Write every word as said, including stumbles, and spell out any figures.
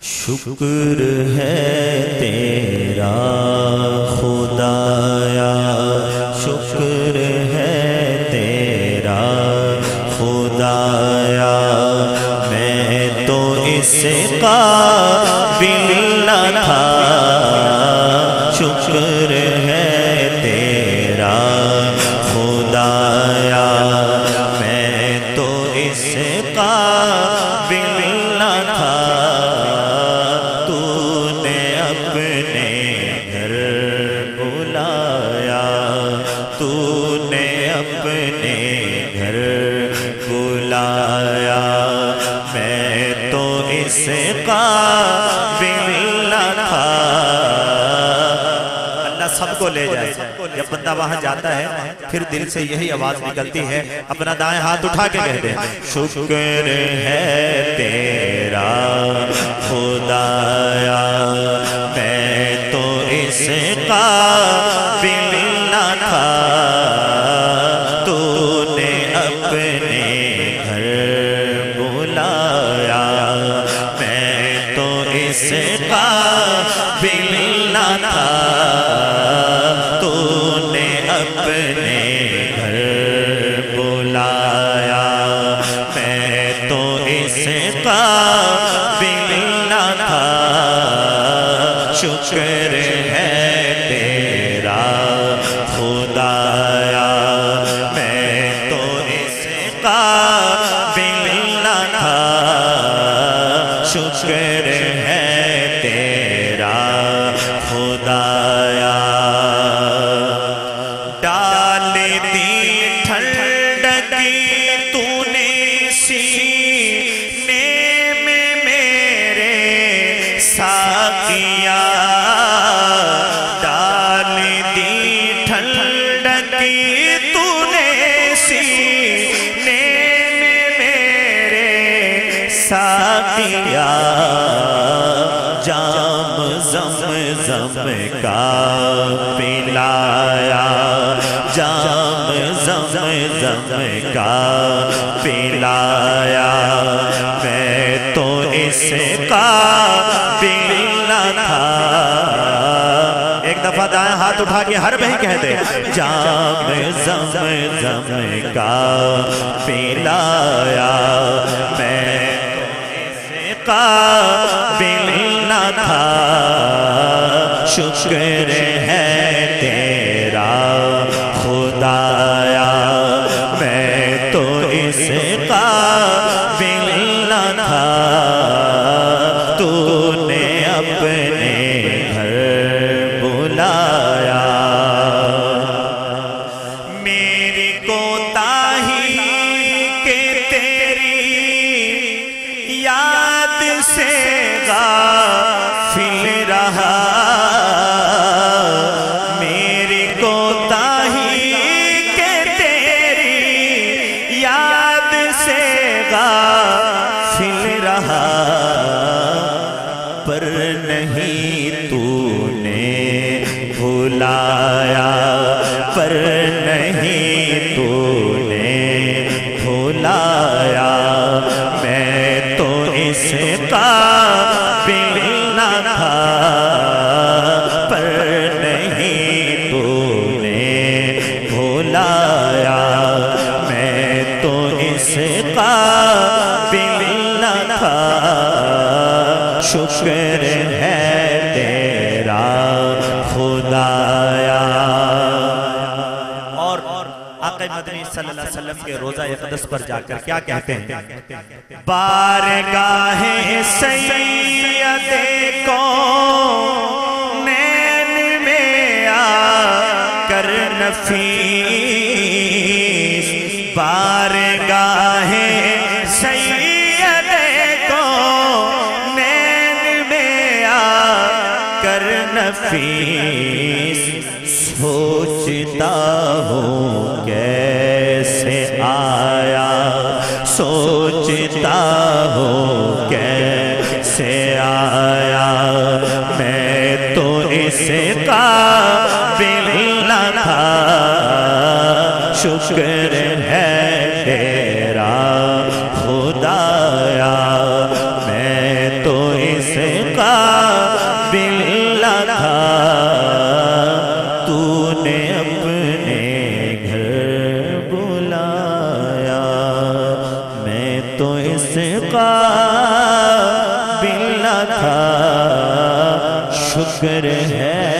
شکر ہے تیرا خدایا، شکر ہے تیرا خدایا، میں تو اس قابل نہ تھا، شکر ہے تیرا خدایا، میں تو اس قابل نہ تھا، سب کو لے جائے۔ جب بندہ وہاں جاتا ہے پھر دل سے یہی آواز نکلتی ہے، اپنا دائیں ہاتھ اٹھا کے کہہ دیں، شکر ہے تیرا خدایا، میں تو اس قابل نہ تھا، تو نے اپنے گھر بلایا، میں تو اس قابل نہ تھا، شکر ہے تیرا خدایا، میں تو اس قابل نہ تھا، شکر ہے تیرا خدایا، ڈال دی ٹھنڈکی تو نے سینے میں میرے ساقیا، ساقیا جام زمزم کا پلایا، جام زمزم کا پلایا، میں تو اس قابل نہ تھا، ایک دفعہ دائیں ہاتھ اٹھا کے ہر بھائی کہہ دے، جام زمزم کا پلایا، میں قابل نہ تھا، شکر ہے تیرا خدایا، میں تو اس قابل نہ تھا، تو نے اپنے گھر بلایا، میری کوتاہی کے تیری یاد سے غافل رہا، میری کوتاہی کہ تیری یاد سے غافل رہا، پر نہیں تو نے بھلایا، پر نہیں تو نے بھلایا، میں تو اس قابل نہ تھا، پر نہیں تو نے بھلایا، میں تو اس قابل نہ تھا، شکر ہے تیرا خدایا۔ اور آقا مدنی صلی اللہ علیہ وسلم کے روضہ اقدس پر جا کر کیا کہتے ہیں، بارگاہ سید کونین میں آ کر نفیس، بارگاہ سید کونین میں آ کر نفیس، سوچتا ہوں کیسے آیا، سوچتا ہوں کیسے آیا، میں تو اس قابل نہ تھا، شکر ہے تیرا خدایا، میں تو اس اس قابل نہ تھا تو نے اپنے گھر بلایا میں تو اس قابل نہ تھا شکر ہے